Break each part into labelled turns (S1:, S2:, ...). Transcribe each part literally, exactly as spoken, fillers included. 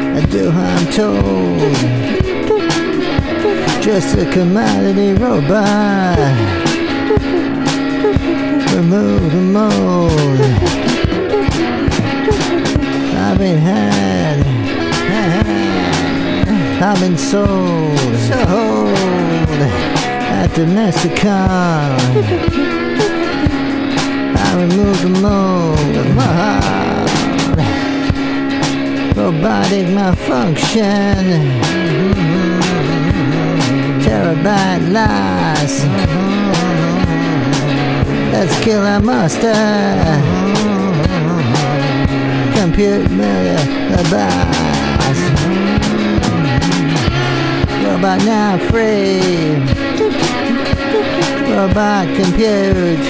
S1: I do I'm told. Just a commodity robot. Remove the mold. I've been had, I've been sold, sold at the Mexicon. I remove the mold, the mold. Robotic malfunction. Terabyte loss. Let's kill our master. Compute million robots. Robot now free. Robot compute.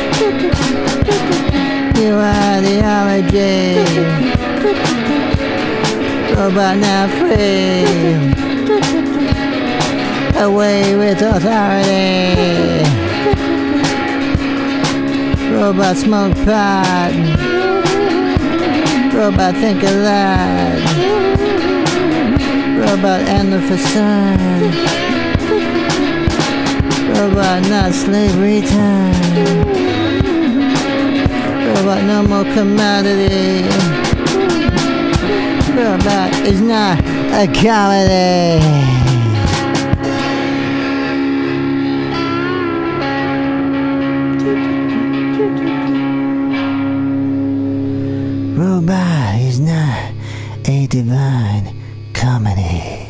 S1: You are the ideology. Robot now free. Away with authority. Robot smoke pot. Robot think a lot. Robot end the facade. Robot not slavery time. Robot no more commodity. Robot is not a comedy. Robot is not a divine comedy.